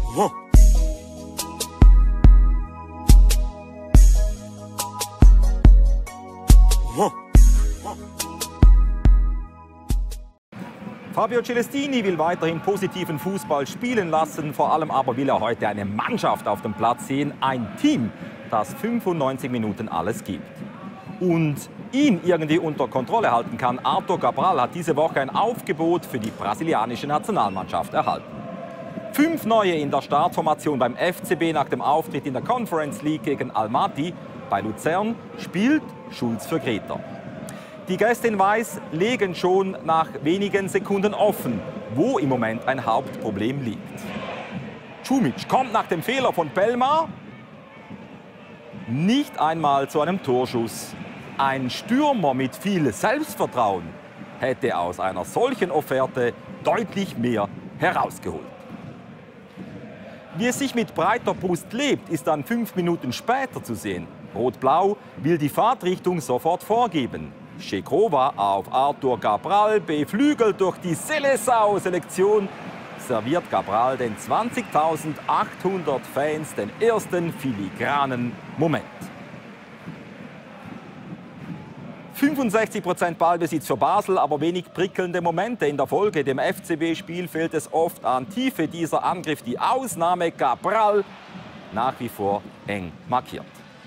Fabio Celestini will weiterhin positiven Fußball spielen lassen, vor allem aber will er heute eine Mannschaft auf dem Platz sehen, ein Team, das 95 Minuten alles gibt. Und ihn irgendwie unter Kontrolle halten kann. Arthur Cabral hat diese Woche ein Aufgebot für die brasilianische Nationalmannschaft erhalten. 5 neue in der Startformation beim FCB nach dem Auftritt in der Conference League gegen Almaty. Bei Luzern spielt Schulz für Greta. Die Gäste in Weiß legen schon nach wenigen Sekunden offen, wo im Moment ein Hauptproblem liegt. Čumić kommt nach dem Fehler von Pelmar nicht einmal zu einem Torschuss. Ein Stürmer mit viel Selbstvertrauen hätte aus einer solchen Offerte deutlich mehr herausgeholt. Wie es sich mit breiter Brust lebt, ist dann 5 Minuten später zu sehen. Rot-Blau will die Fahrtrichtung sofort vorgeben. Šekrova auf Arthur Cabral, beflügelt durch die Seleção-Selektion, serviert Cabral den 20.800 Fans den ersten filigranen Moment. 65% Ballbesitz für Basel, aber wenig prickelnde Momente in der Folge. Dem FCB-Spiel fehlt es oft an Tiefe. Dieser Angriff, die Ausnahme Cabral, nach wie vor eng markiert.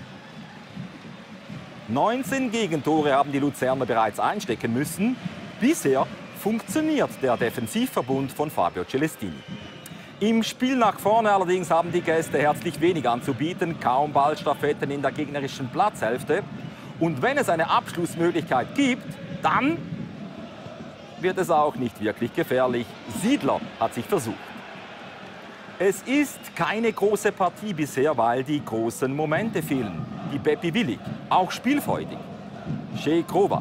19 Gegentore haben die Luzerner bereits einstecken müssen. Bisher funktioniert der Defensivverbund von Fabio Celestini. Im Spiel nach vorne allerdings haben die Gäste herzlich wenig anzubieten. Kaum Ballstaffetten in der gegnerischen Platzhälfte. Und wenn es eine Abschlussmöglichkeit gibt, dann wird es auch nicht wirklich gefährlich. Siedler hat sich versucht. Es ist keine große Partie bisher, weil die großen Momente fehlen. Die Beppi willig, auch spielfreudig. Šekrova.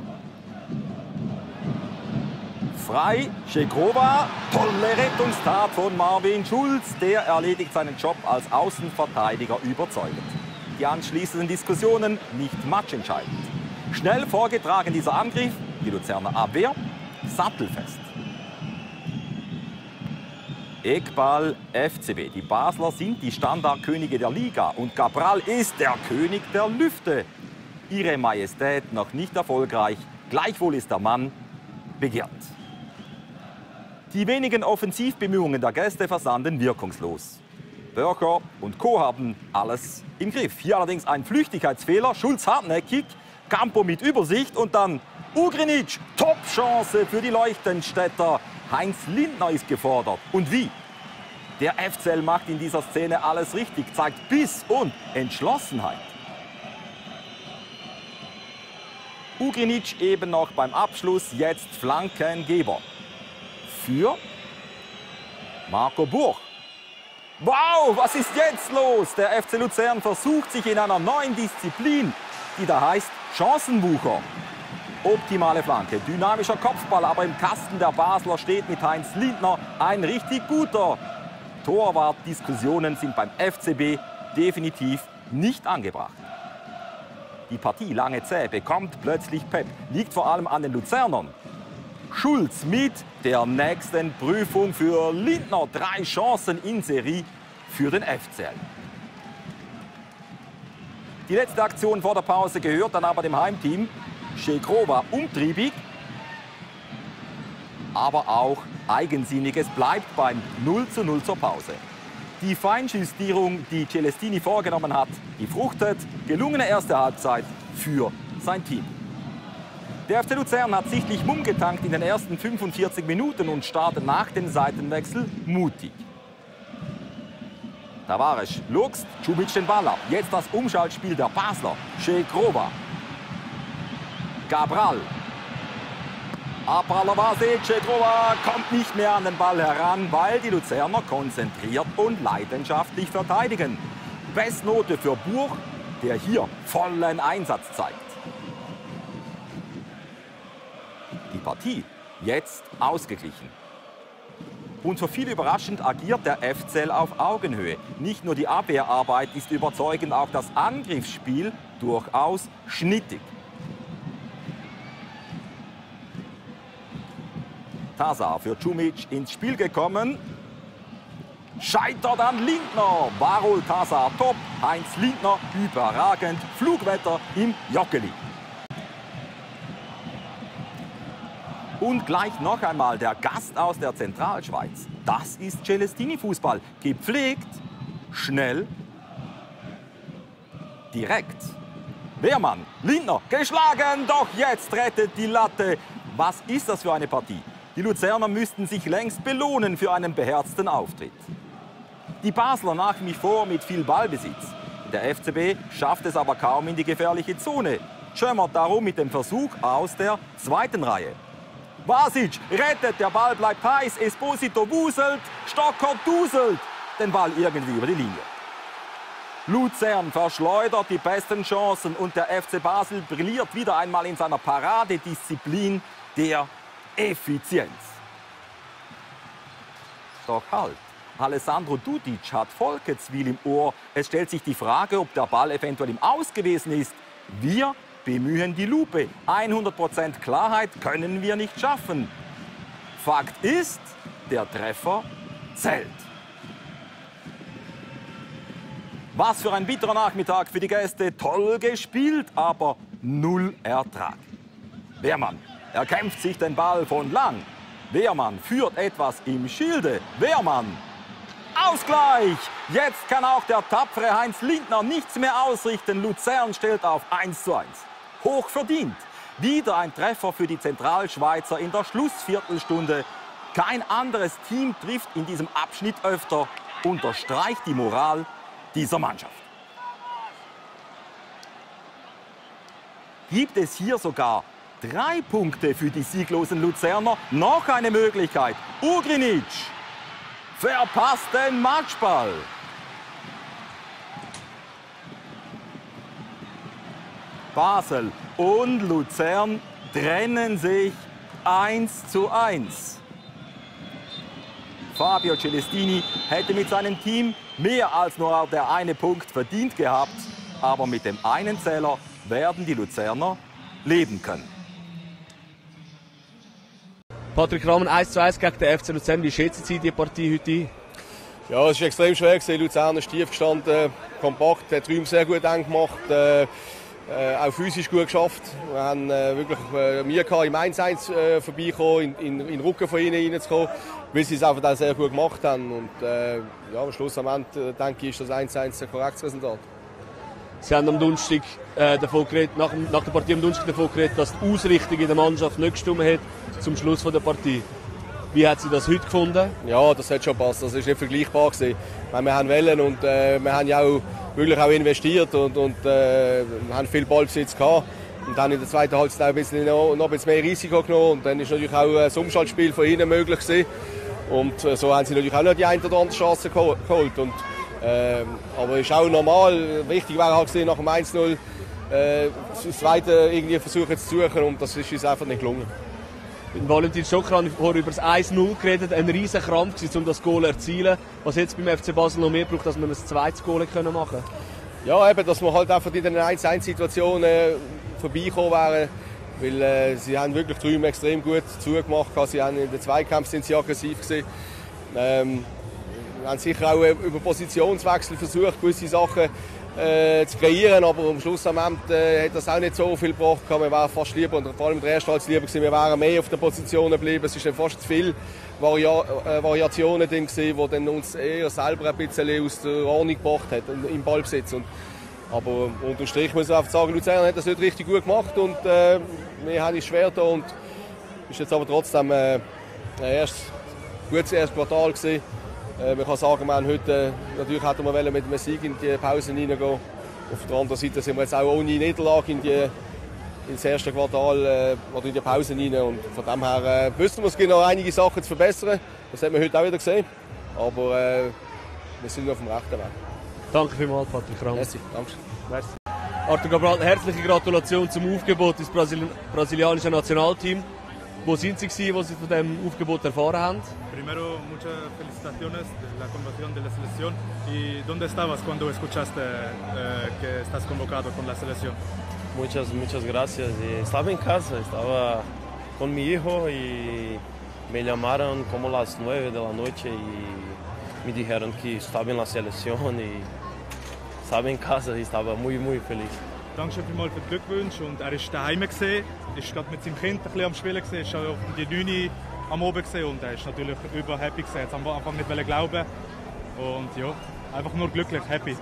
Frei, Šekrova. Tolle Rettungstat von Marvin Schulz. Der erledigt seinen Job als Außenverteidiger überzeugend. Die anschließenden Diskussionen nicht matchentscheidend. Schnell vorgetragen dieser Angriff, die Luzerner Abwehr sattelfest. Eckball FCB. Die Basler sind die Standardkönige der Liga und Cabral ist der König der Lüfte. Ihre Majestät noch nicht erfolgreich, gleichwohl ist der Mann begehrt. Die wenigen Offensivbemühungen der Gäste versanden wirkungslos. Börcher und Co. haben alles im Griff. Hier allerdings ein Flüchtigkeitsfehler, Schulz hartnäckig, Campo mit Übersicht und dann Ugrinic, Top-Chance für die Leuchtenstädter. Heinz Lindner ist gefordert. Und wie? Der FCL macht in dieser Szene alles richtig, zeigt Biss und Entschlossenheit. Ugrinic eben noch beim Abschluss, jetzt Flankengeber. Für Marco Burch. Wow, was ist jetzt los? Der FC Luzern versucht sich in einer neuen Disziplin, die da heißt Chancenwucher. Optimale Flanke, dynamischer Kopfball, aber im Kasten der Basler steht mit Heinz Lindner ein richtig guter. Torwart-Diskussionen sind beim FCB definitiv nicht angebracht. Die Partie lange zäh, bekommt plötzlich Pep, liegt vor allem an den Luzernern. Schulz mit der nächsten Prüfung für Lindner. 3 Chancen in Serie für den FCL. Die letzte Aktion vor der Pause gehört dann aber dem Heimteam. Šekrova umtriebig, aber auch eigensinnig. Es bleibt beim 0:0 zur Pause. Die Feinjustierung, die Celestini vorgenommen hat, die fruchtet. Gelungene erste Halbzeit für sein Team. Der FC Luzern hat sichtlich Mumm getankt in den ersten 45 Minuten und startet nach dem Seitenwechsel mutig. Tavares luchst, Čumić den Ball ab. Jetzt das Umschaltspiel der Basler. Šekrova. Cabral. Apalavase, Šekrova kommt nicht mehr an den Ball heran, weil die Luzerner konzentriert und leidenschaftlich verteidigen. Bestnote für Burch, der hier vollen Einsatz zeigt. Die Partie jetzt ausgeglichen. Und für viele überraschend agiert der FCL auf Augenhöhe. Nicht nur die Abwehrarbeit ist überzeugend, auch das Angriffsspiel durchaus schnittig. Tasa für Čumić ins Spiel gekommen. Scheitert an Lindner. Varol Tasa top, Heinz Lindner überragend. Flugwetter im Joggeli. Und gleich noch einmal der Gast aus der Zentralschweiz. Das ist Celestini-Fußball. Gepflegt, schnell, direkt. Wehrmann, Lindner, geschlagen, doch jetzt rettet die Latte. Was ist das für eine Partie? Die Luzerner müssten sich längst belohnen für einen beherzten Auftritt. Die Basler nach wie vor mit viel Ballbesitz. Der FCB schafft es aber kaum in die gefährliche Zone. Schömmert darum mit dem Versuch aus der zweiten Reihe. Vasic rettet, der Ball bleibt heiß, Esposito wuselt, Stocker duselt den Ball irgendwie über die Linie. Luzern verschleudert die besten Chancen und der FC Basel brilliert wieder einmal in seiner Paradedisziplin der Effizienz. Doch halt, Alessandro Dudic hat Volketswil im Ohr. Es stellt sich die Frage, ob der Ball eventuell im Aus gewesen ist. Wir bemühen die Lupe. 100% Klarheit können wir nicht schaffen. Fakt ist, der Treffer zählt. Was für ein bitterer Nachmittag für die Gäste. Toll gespielt, aber null Ertrag. Wehrmann erkämpft sich den Ball von lang. Wehrmann führt etwas im Schilde. Wehrmann. Ausgleich! Jetzt kann auch der tapfere Heinz Lindner nichts mehr ausrichten. Luzern stellt auf 1:1. Hochverdient. Wieder ein Treffer für die Zentralschweizer in der Schlussviertelstunde. Kein anderes Team trifft in diesem Abschnitt öfter. Unterstreicht die Moral dieser Mannschaft. Gibt es hier sogar 3 Punkte für die sieglosen Luzerner? Noch eine Möglichkeit. Ugrinic verpasst den Matchball. Basel und Luzern trennen sich 1:1. Fabio Celestini hätte mit seinem Team mehr als nur der eine Punkt verdient gehabt. Aber mit dem einen Zähler werden die Luzerner leben können. Patrick Rahmen, 1:1 gegen den FC Luzern. Wie schätzen Sie die Partie heute ein? Ja, es war extrem schwer. Luzern ist tief gestanden, kompakt, hat die Räume sehr gut eng gemacht. Auch physisch gut geschafft. Wir haben wirklich Mühe gehabt, im 1:1 vorbeikommen, in den Rücken von ihnen reinzukommen, weil sie es einfach dann sehr gut gemacht haben. Und ja, am Schluss am Ende, denke ich, ist das 1:1 ein korrektes Resultat. Sie haben am Donnerstag davon geredet, nach der Partie am Donnerstag davon geredet, dass die Ausrichtung in der Mannschaft nicht gestimmt hat zum Schluss der Partie. Wie hat sie das heute gefunden? Ja, das hat schon gepasst. Das war nicht vergleichbar gewesen. Wir haben wollen und wir haben ja auch wirklich auch investiert und haben viel Ballbesitz gehabt. Und dann in der zweiten Halbzeit noch ein bisschen mehr Risiko genommen. Und dann ist natürlich auch ein Umschaltspiel von ihnen möglich gewesen. Und so haben sie natürlich auch noch die eine oder andere Chance geholt. Und, aber ist auch normal. Wichtig wäre halt nach dem 1:0 das zweite irgendwie versuchen zu suchen. Und das ist uns einfach nicht gelungen. Valentin Stocker hat vorher über das 1:0 geredet. Ein riesen Krampf, um das Goal zu erzielen. Was jetzt beim FC Basel noch mehr braucht, dass man ein zweites Goal machen können? Ja, eben, dass wir halt einfach in den 1:1-Situationen vorbeikommen wären. Weil sie haben wirklich die Räume extrem gut zugemacht. Sie haben in den Zweikämpfen sind sie aggressiv gewesen. Wir haben sicher auch über Positionswechsel versucht, gewisse Sachen zu kreieren, aber am Schluss am Ende hat das auch nicht so viel gebracht. Wir wären fast lieber, und vor allem in der ersten Halbzeit lieber gewesen, wir wären mehr auf den Positionen geblieben. Es waren fast zu viele Variationen drin, die dann uns eher selber ein bisschen aus der Ordnung gebracht hat im Ballbesitz. Aber unterm Strich muss ich einfach sagen, Luzern hat das nicht richtig gut gemacht und wir haben es schwer da und ist jetzt aber trotzdem ein gutes erstes Quartal gewesen. Man kann sagen, wir haben heute, natürlich hätten wir mit einem Sieg in die Pause hineingehen. Auf der anderen Seite sind wir jetzt auch ohne Niederlage ins erste Quartal oder in die Pause hinein. Und von dem her wüssten wir, es gibt noch einige Sachen zu verbessern. Das haben wir heute auch wieder gesehen. Aber wir sind auf dem rechten Weg. Danke vielmals, Patrick Rahmen. Merci, danke. Merci. Arthur Cabral, herzliche Gratulation zum Aufgebot ins brasilianische Nationalteam. Wo sind Sie gewesen, wo Sie von diesem Aufgebot erfahren haben? Primero, muchas felicitaciones de la convocación de la selección. ¿Y dónde estabas cuando escuchaste que estás convocado con la selección? Muchas gracias. Estaba en casa, estaba con mi hijo y me llamaron como las 9 de la noche y me dijeron que estaba en la selección y estaba en casa y estaba muy, muy feliz. Danke vielmals für die Glückwünsche. Und er ist daheim gesehen, ist gerade mit seinem Kind ein bisschen am Spielen gesehen, ist schon um die 9 Uhr am Abend gesehen und er ist natürlich überhappy gesehen. Jetzt am Anfang nicht glauben und ja, einfach nur glücklich, happy.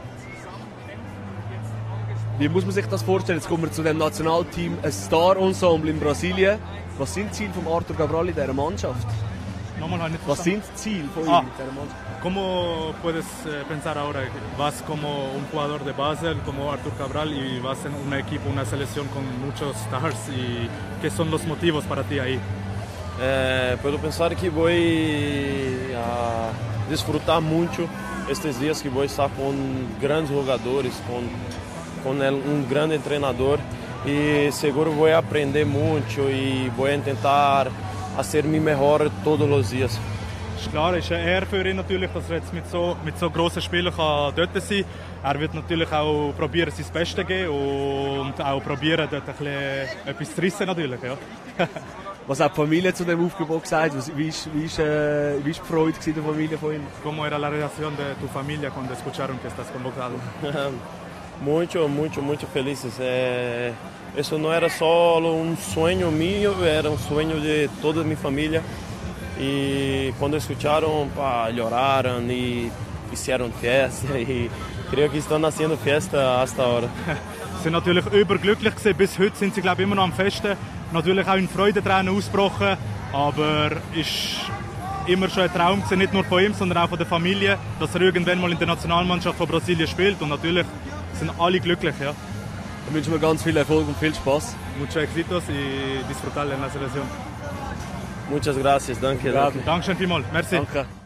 Wie muss man sich das vorstellen? Jetzt kommen wir zu dem Nationalteam, ein Star-Ensemble in Brasilien. Was sind die Ziele von Arthur Cabral in dieser Mannschaft? Nochmal, habe ich nicht Was verstanden. sind die Ziele von ihm in dieser Mannschaft? ¿Cómo puedes pensar ahora? Vas como un jugador de Basel, como Arthur Cabral, y vas en un equipo, una selección con muchos stars. ¿Y qué son los motivos para ti ahí? Puedo pensar que voy a disfrutar mucho estes dias que voy a estar con grandes jugadores, con un gran entrenador y seguro voy a aprender mucho y voy a intentar hacer mi mejor todos los días. Ist klar, ist eine Ehre für ihn natürlich, dass er jetzt mit so grossen Spielern dort sein kann. Er wird natürlich auch probieren, sein Bestes zu geben und auch probieren, dort ein bisschen etwas zu reissen natürlich, ja. Was hat die Familie zu dem Aufgebot gesagt? Wie war die Freude der Familie von ihm? ¿Cómo era la reacción de tu familia cuando escucharon que estás convocado? Muito felices. Eso no era solo un sueño mío, era un sueño de toda mi familia. Y cuando escucharon, lloraron y hicieron fiesta. Y creo que están haciendo fiesta hasta ahora. Sie sind natürlich überglücklich gewesen. Bis heute sind sie, glaube ich, immer noch am Festen. Natürlich auch in Freudentränen ausgebrochen. Aber es war immer schon ein Traum gewesen, nicht nur von ihm, sondern auch von der Familie, dass er irgendwann mal in der Nationalmannschaft von Brasilien spielt. Und natürlich sind alle glücklich. Ja. Ich wünsche mir ganz viel Erfolg und viel Spaß. Muchos éxitos y disfrutar en la selección. Muchas gracias, danke. Dankeschön vielmals. Merci. Danke.